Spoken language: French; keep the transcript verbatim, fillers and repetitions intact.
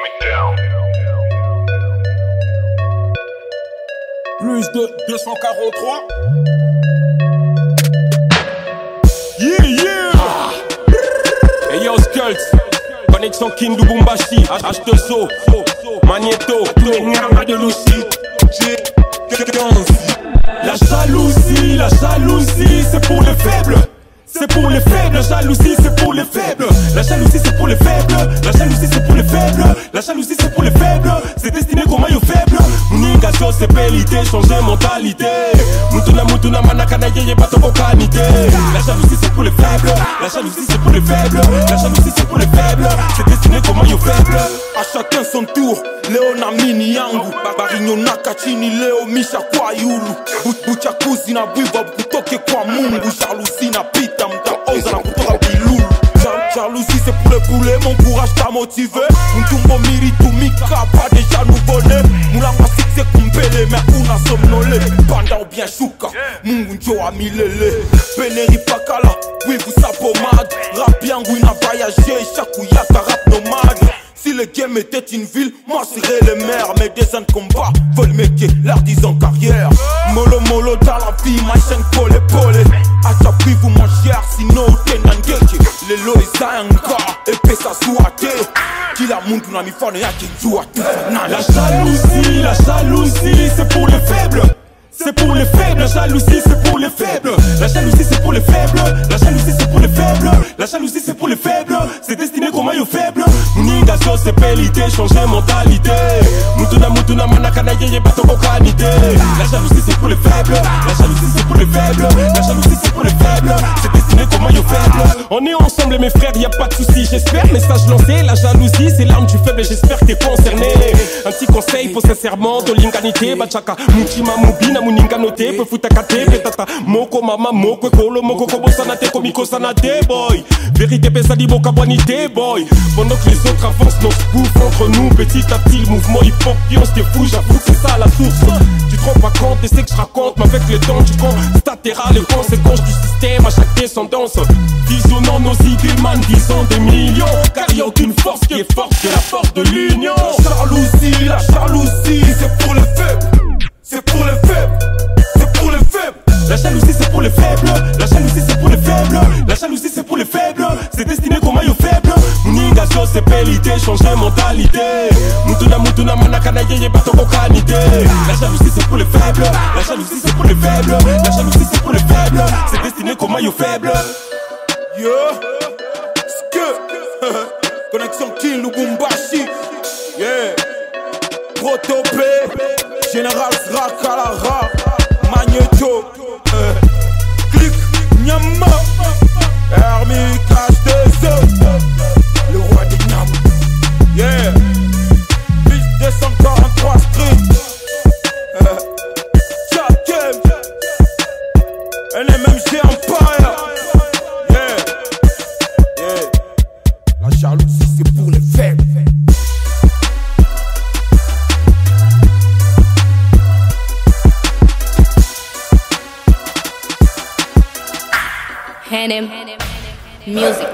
Plus de deux cent quarante-trois. Yeah, yeah. Hey yo, Skulls. Connexion King Lubumbashi. H deux O. Magneto. Tous de Lucie. La jalousie, la jalousie, c'est pour les faibles. C'est pour les faibles, la jalousie c'est pour les faibles. La jalousie c'est pour les faibles. La jalousie c'est pour les faibles. La jalousie c'est pour les faibles. C'est destiné qu'au maillot faible. Mouningazo c'est pélité, changer mentalité. Mutuna mutuna manakana yeye bato bokanité. La jalousie c'est pour les faibles. La jalousie c'est pour les faibles. La jalousie c'est pour les faibles. C'est destiné qu'au maillot faible. À chacun son tour. Leo na mini yangu Barinyo naka chini leo misha kwa yulu Buchakuzi na bwiva kutoke kwa mungu Jalousie na pita mtaoza na kutoka bilulu Jalousie c'est pour les boulets, mon courage t'a motivé Mtumbo miritu mika pas déjà nouveau-né Moulamba succès kumbele mais una somnolé Panda ou bien shuka, mungu njo amilele Beneri pakala, wivu sa pomade Rap yangu ina voyagé, chaque yaka rap nomade. Si le game était une ville, moi serais le maire. Mes dessins de combat veulent métier, l'air disant carrière. Molo molo dans la vie, ma chaîne pole pole. Acha pris vous mon cher, sinon t'es nangeke. Les lois zanga, et pesa souate. Kila muntu na mifano yake njua tu. La jalousie, la jalousie, c'est pour les faibles. C'est pour les faibles, la jalousie c'est pour les faibles. La jalousie c'est pour les faibles. La jalousie c'est pour les faibles. La jalousie c'est pour les faibles. C'est destiné qu'au maillot faible. Mouningazo c'est pélité, changer mentalité. Mutuna mutuna manakana yeye bato bokanité. La jalousie c'est pour les faibles. La jalousie c'est pour les faibles. La jalousie c'est pour les faibles. C'est destiné qu'au maillot faible. On est ensemble mes frères, y a pas de soucis, j'espère. Message lancé, la jalousie c'est l'arme du faible et j'espère que t'es concerné. Un petit conseil pour sincèrement de l'inganité. Bachaka muchima mubina muninga noté, peu futa kate, petata moko mama moko kolo moko kobo sanate komiko sanate boy. Vérité pesa di boka bonité boy. Pendant que les autres avancent, nos bouffent entre nous. Petit à petit le mouvement hip hop on se fou, j'avoue que c'est ça la source. Tu te rends pas compte de ce que je raconte, mais avec le temps tu constateras les conséquences du système à chaque descendance. Visionnant nos idées man, disons des millions. Car y a aucune force qui est forte que la force de l'union. La jalousie, la jalousie, c'est pour les faibles. C'est pour les faibles, c'est pour les faibles. La jalousie c'est pour les faibles. La jalousie c'est pour les faibles. La jalousie c'est pour les faibles. C'est destiné qu'au maillot faible. Mouningazo c'est pélité, changer mentalité. Mutuna mutuna manakana yeye bato bokanité. La jalousie c'est pour les faibles. La jalousie c'est pour les faibles. La jalousie c'est pour les faibles. C'est destiné qu'au maillot faible. Yo, Ske, Connexion King Lubumbashi. Yeah, Protopé, Général Zrakalara, Magneto, euh, Click, Nyama, Hermie, Cache des œufs, le roi des Nyam. Yeah, plus deux cent quarante-trois street, euh, Jack N M M G Empire. Yeah, yeah, la jalousie c'est pour les faibles. Hanem Music.